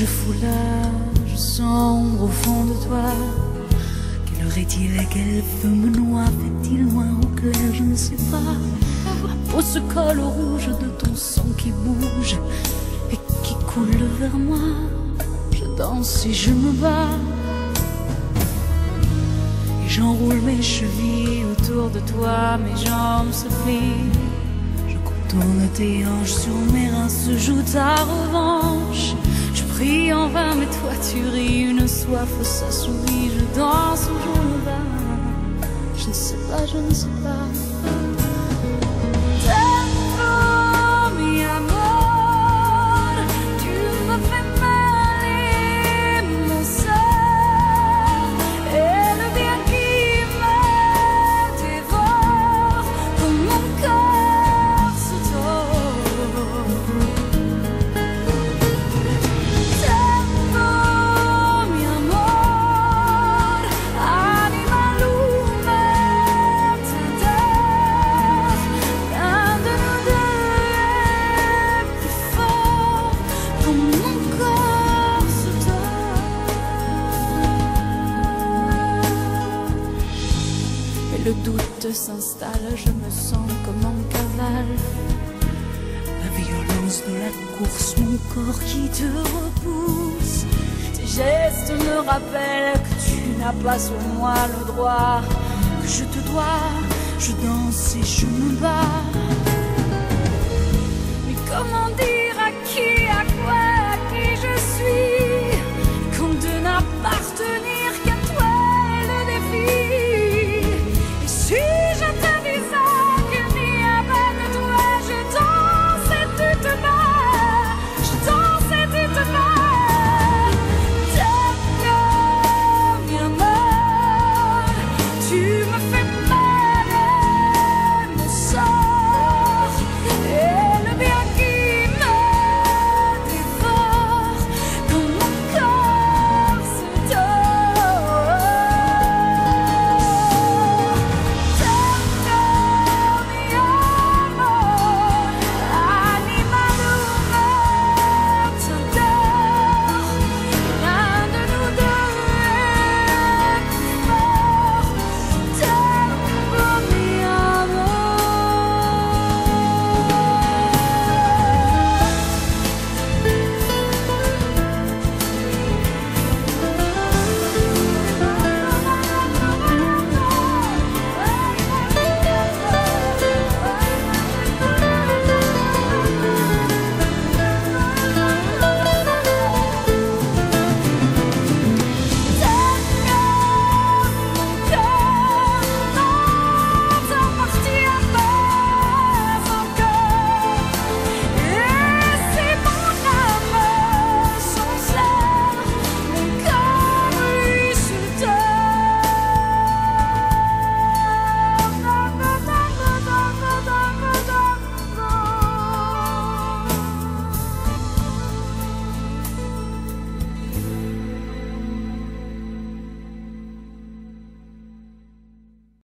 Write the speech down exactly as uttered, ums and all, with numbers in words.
je foulage sombre au fond de toi. Quelle heure est-il et quel feu me noie? Fait-il noir ou clair? Je ne sais pas. Ma peau se colle au rouge de ton sang qui bouge et qui coule vers moi. Je danse et je me bats et j'enroule mes chevilles autour de toi. Mes jambes se plient, je contourne tes hanches, sur mes reins se joue ta revanche. Je prie en vain mais toi tu ris, une soif s'assouvit. Je danse ou je me bats, je ne sais pas, je ne sais pas. Le doute s'installe, je me sens comme en cavale. La violence de la course, mon corps qui te repousse. Tes gestes me rappellent que tu n'as pas sur moi le droit, que je te dois. Je danse et je me bats.